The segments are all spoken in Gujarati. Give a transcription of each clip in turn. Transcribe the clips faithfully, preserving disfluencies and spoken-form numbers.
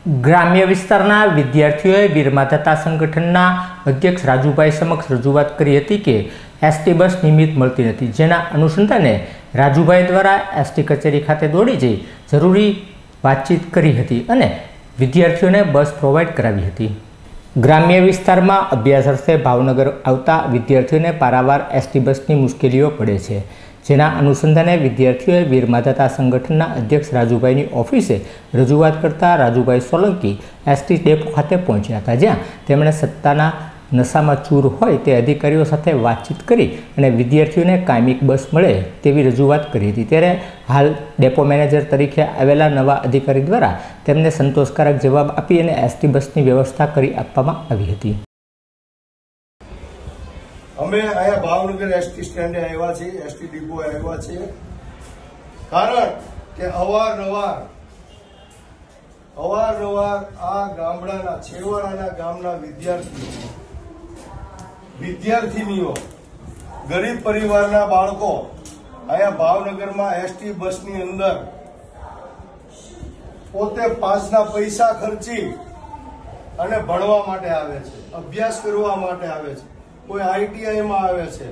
ગ્રામ્ય વિસ્તારના વિદ્યાર્થીઓએ વીરમાધાતા સંગઠનના અધ્યક્ષ રાજુભાઈ સમક્ષ રજૂઆત કરી હતી કે એસટી બસ નિયમિત મળતી નથી, જેના અનુસંધાને રાજુભાઈ દ્વારા એસટી કચેરી ખાતે દોડી જઈ જરૂરી વાતચીત કરી હતી અને વિદ્યાર્થીઓને બસ પ્રોવાઈડ કરાવી હતી। ગ્રામ્ય વિસ્તારમાં અભ્યાસ અર્થે ભાવનગર આવતા વિદ્યાર્થીઓને પારાવાર એસટી બસની મુશ્કેલીઓ પડે છે, જેના અનુસંધાને વિદ્યાર્થીઓએ વીરમાધાતા સંગઠનના અધ્યક્ષ રાજુભાઈની ઓફિસે રજૂઆત કરતા રાજુભાઈ સોલંકી એસટી ડેપો ખાતે પહોંચ્યા હતા, જ્યાં તેમણે સત્તાના નશામાં ચૂર હોય તે અધિકારીઓ સાથે વાતચીત કરી અને વિદ્યાર્થીઓને કાયમિક બસ મળે તેવી રજૂઆત કરી હતી। ત્યારે હાલ ડેપો મેનેજર તરીકે આવેલા નવા અધિકારી દ્વારા તેમને સંતોષકારક જવાબ આપી અને એસટી બસની વ્યવસ્થા કરી આપવામાં આવી હતી। અમે અહીંયા ભાવનગર એસટી સ્ટેન્ડે આવ્યા છીએ, એસટી ડિપો આવ્યા છીએ, કારણ કે અવારનવાર અવારનવાર આ ગામડાના છેવાડાના ગામના વિદ્યાર્થીઓ વિદ્યાર્થીનીઓ ગરીબ પરિવારના બાળકો અહીંયા ભાવનગરમાં એસટી બસની અંદર પોતે પાસના પૈસા ખર્ચી અને ભણવા માટે આવે છે, અભ્યાસ કરવા માટે આવે છે, કોઈ આઈટીઆઈમાં આવે છે,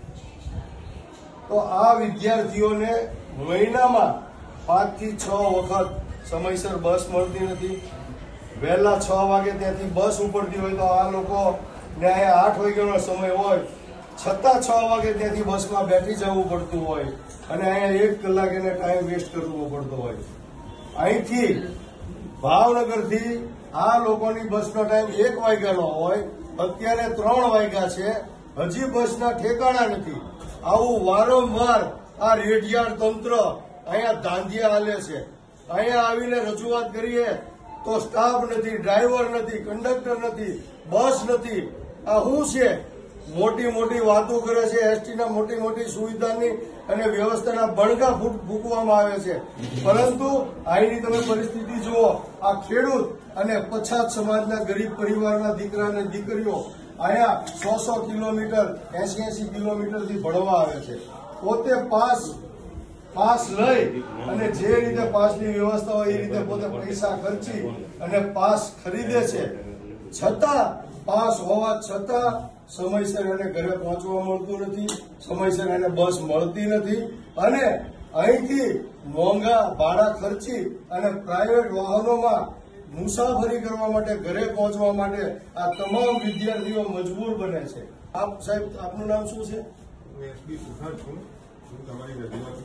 તો આ વિદ્યાર્થીઓને મહિનામાં પાંચ થી છ વખત સમયસર બસ મળતી નથી। વહેલા છ વાગે ત્યાંથી બસ ઉપડતી હોય તો આ લોકો ને અહીંયા આઠ વાગ્યાનો સમય હોય છતાં છ વાગે ત્યાંથી બસમાં બેઠી જવું પડતું હોય અને અહીંયા એક કલાક એને ટાઈમ વેસ્ટ કરવો પડતો હોય। અહીંથી ભાવનગરથી આ લોકોની બસનો ટાઈમ એક વાગ્યાનો હોય, અત્યારે ત્રણ વાગ્યા છે, હજી બસના ઠેકાણા નથી। આવું વારંવાર આ રેડિયાળ તંત્ર અહીંયા ધાંધિયા હાલે છે। અહીંયા આવીને રજૂઆત કરીએ તો સ્ટાફ નથી, ડ્રાઈવર નથી, કંડક્ટર નથી, બસ નથી। આ શું છે? મોટી મોટી વાતો કરે છે, એસટીના મોટી મોટી સુવિધાની અને વ્યવસ્થાના બણગા ફૂંકવામાં આવે છે, પરંતુ અહીંની તમે પરિસ્થિતિ જુઓ। આ ખેડૂત અને પછાત સમાજના ગરીબ પરિવારના દીકરા અને દીકરીઓ અહીંયા સો સો કિલોમીટર એસી એસી કિલોમીટરથી ભણવા આવે છે, પોતે પાસ પાસ લઈ અને જે રીતે પાસની વ્યવસ્થા હોય એ રીતે પોતે પૈસા ખર્ચી અને પાસ ખરીદે છે, છતાં પાસ હોવા છતાં સમયસર એને ઘરે પહોંચવા મળતું નથી, સમયસર એને બસ મળતી નથી અને અહીંથી મોંઘા ભાડા ખર્ચી અને પ્રાઇવેટ વાહનોમાં મુસાફરી કરવા માટે, ઘરે પહોંચવા માટે આ તમામ વિદ્યાર્થીઓ મજબૂર બને છે। આપ સાહેબ, આપનું નામ શું છે? હું એસબી સુથાર છું। હું તમારી રજૂઆત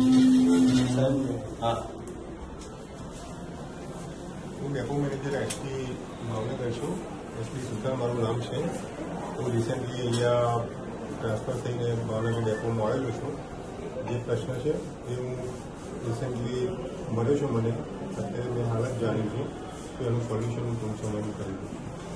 હા હું ડેપો મેનેજર એસટી ભાવનગર છું। એસબી સુથાર મારું નામ છે। હું રિસેન્ટલી અહીંયા ટ્રાન્સફર થઈને ભાવનગર ડેપોમાં આવેલો છું। જે પ્રશ્ન છે એ હું રિસેન્ટલી મળ્યો છું, મને અત્યારે મેં હાલત જાણી છું, તો એનું સોલ્યુશન હું ટૂંક સમયમાં કરી દઉં છું।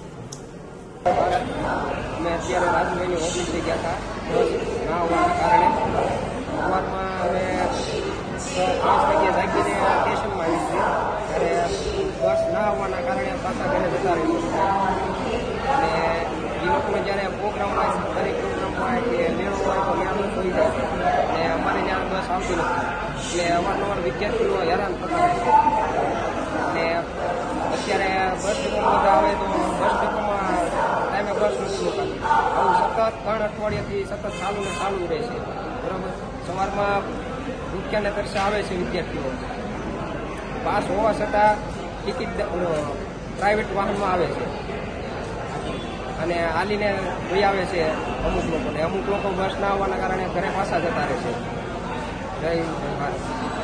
અમે અત્યારે રાજુભાઈની ઓફિસે ગયા હતા, બસ ના હોવાના કારણે સવારમાં અમે પાંચ વાગ્યે જાગીને સ્ટેશનમાં આવી છીએ, ત્યારે બસ ના હોવાના કારણે પાછા ઘરે જતા રહ્યું છે અને એ લોકોને જ્યારે પ્રોગ્રામ હોય, દરેક પ્રોગ્રામમાં કે મેળો હોય તો મેળો થઈ જાય અને અમારે ત્યાં બસ આવતી નથી, એટલે અવારનવાર વિદ્યાર્થીઓ હેરાન થતા હોય છે અને અત્યારે બસ ડેપો બધા આવે તો બસ ડેપોમાં ટાઈમે બસ નથી રોકાતી। આવું સતત ત્રણ અઠવાડિયાથી સતત ચાલુ ને ચાલુ રહે છે, બરાબર। સવારમાં ભૂખ્યાને તરસે આવે છે વિદ્યાર્થીઓ, પાસ હોવા છતાં ટિકિટ પ્રાઇવેટ વાહનમાં આવે છે અને હાલીને લઈ આવે છે અમુક લોકોને, અમુક લોકો બસ ના આવવાના કારણે ઘરે પાછા જતા રહે છે। જય ભારત।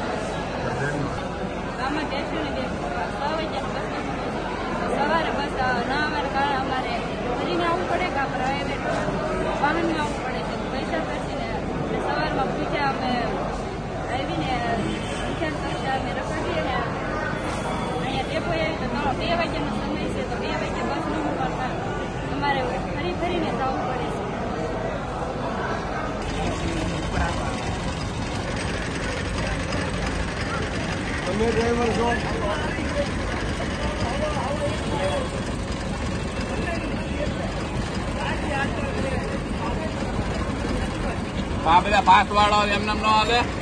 સવારે બસ ના આવવાના કારણે અમારે ફરીને આવવું પડે કે પ્રાઇવેટ વાહનમાં આવવું પડે છે, પૈસા ખર્ચીને સવારમાં પૂછ્યા અમે આવીને શિક્ષણ પૈસા અમે રખડીએ ને અહીંયા ડેપો આવી તો બે વાગ્યાનો સમય છે, તો બે વાગ્યે બસ ન મળતા અમારે ફરી ફરીને જવું પડે છે। તમે ડ્રાઈવર છો? આ બધા પાસ વાળા એમ નામ ન આવે।